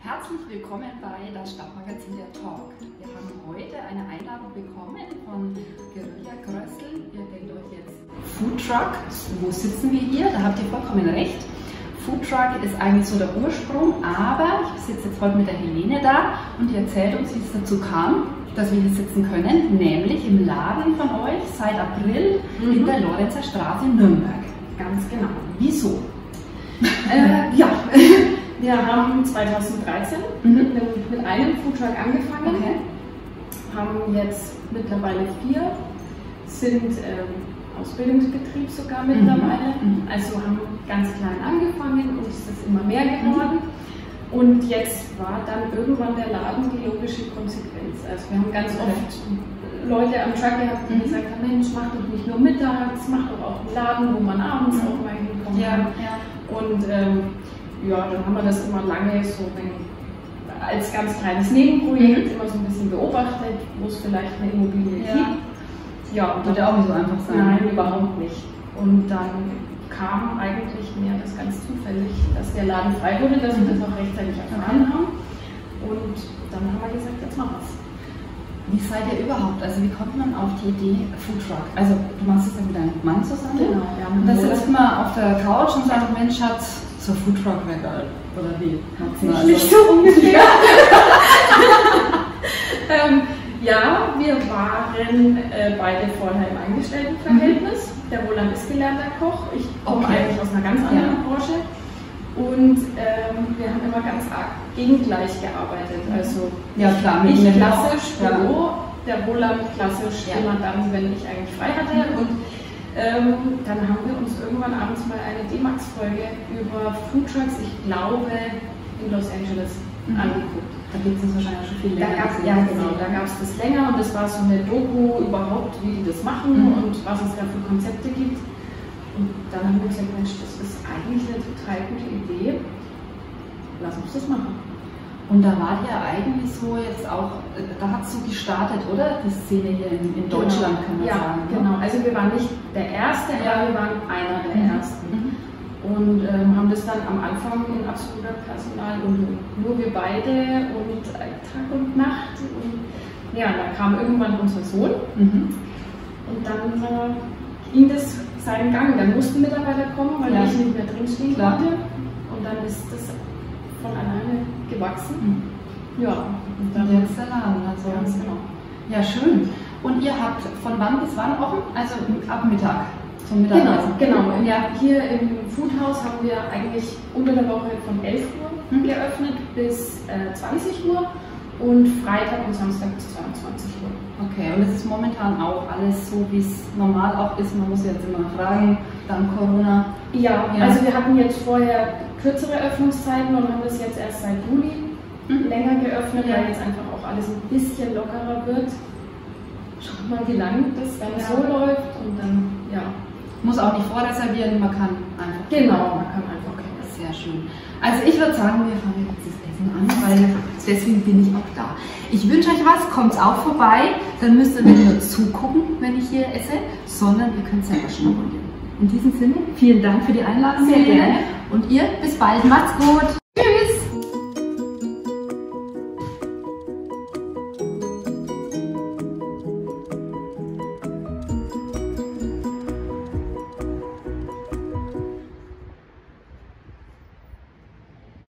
Herzlich willkommen bei das Stadtmagazin der Talk. Wir haben heute eine Einladung bekommen von Guerilla Grössel. Ihr denkt euch jetzt Foodtruck, wo sitzen wir hier? Da habt ihr vollkommen recht. Foodtruck ist eigentlich so der Ursprung, aber ich sitze jetzt heute mit der Helene da und die erzählt uns, wie es dazu kam, dass wir hier sitzen können, nämlich im Laden von euch seit April in der Lorenzer Straße in Nürnberg. Ganz genau. Wieso? Wir haben 2013 mit einem Foodtruck angefangen, haben jetzt mittlerweile 4, sind Ausbildungsbetrieb sogar mittlerweile, also haben ganz klein angefangen und es ist immer mehr geworden. Und jetzt war dann irgendwann der Laden die logische Konsequenz. Also wir haben ganz oft Leute am Truck gehabt, die gesagt haben, Mensch, mach doch nicht nur mittags, mach doch auch einen Laden, wo man abends auch mal hinkommen kann. Und dann haben wir das immer lange so als ganz kleines Nebenprojekt immer so ein bisschen beobachtet, wo es vielleicht eine Immobilie gibt. Ja, und wird ja auch nicht so einfach sein. Nein, überhaupt nicht. Und dann kam eigentlich mehr das ganz zufällig, dass der Laden frei wurde, dass wir das auch rechtzeitig erfahren haben. Und dann haben wir gesagt, jetzt machen wir es. Wie seid ihr überhaupt? Also wie kommt man auf die Idee Foodtruck? Also du machst es ja mit deinem Mann zusammen. Genau. Und da sitzt man auf der Couch und sagt, Mensch Schatz, zur Foodtruck wäre oder wie? Nicht so ungefähr. Wir waren beide vorher im Angestelltenverhältnis. Der Roland ist gelernter Koch. Ich komme eigentlich aus einer ganz anderen Branche. Und wir haben immer ganz arg gegengleich gearbeitet. Also ich klassisch Büro, der Roland klassisch immer dann, wenn ich eigentlich frei hatte. Und dann haben wir uns irgendwann abends mal eine D-Max-Folge über Foodtrucks, ich glaube, in Los Angeles angeguckt. Da gibt es wahrscheinlich schon viel länger. Da gab es das länger und das war so eine Doku überhaupt, wie die das machen und was es da für Konzepte gibt. Und dann haben wir gesagt, Mensch, das ist eigentlich eine total gute Idee. Lass uns das machen. Und da war ja eigentlich so jetzt auch, da hat es so gestartet, oder? Die Szene hier in Deutschland, kann man sagen. Ja, genau. Also wir waren nicht der Erste, aber wir waren einer der Ersten. Und haben das dann am Anfang in absoluter Personal und nur wir beide und Tag und Nacht. Und ja, da kam irgendwann unser Sohn und dann ging das seinen Gang. Dann mussten Mitarbeiter kommen, weil ich nicht mehr drinstehen konnte. Und dann ist das von alleine gewachsen. Ja, und dann jetzt der Laden. Also ganz genau. Ja, schön. Und ihr habt von wann bis wann offen? Also ab Mittag. Zum Mittagessen. Genau. Ja, hier im Foodhaus haben wir eigentlich unter der Woche von 11 Uhr geöffnet bis 20 Uhr und Freitag und Samstag bis 22 Uhr. Okay, und es ist momentan auch alles so, wie es normal auch ist. Man muss jetzt immer fragen, dank Corona. Ja, also wir hatten jetzt vorher kürzere Öffnungszeiten und haben das jetzt erst seit Juli länger geöffnet, weil jetzt einfach auch alles ein bisschen lockerer wird. Schaut mal, wie lange das dann so läuft und dann, muss auch nicht vorreservieren, man kann einfach. Genau, man kann einfach. Sehr schön. Also ich würde sagen, wir fangen jetzt das Essen an, weil deswegen bin ich auch da. Ich wünsche euch was, kommt auch vorbei, dann müsst ihr nicht nur zugucken, wenn ich hier esse, sondern ihr könnt selber schnuppern. In diesem Sinne, vielen Dank für die Einladung. Sehr gerne. Und ihr, bis bald, macht's gut.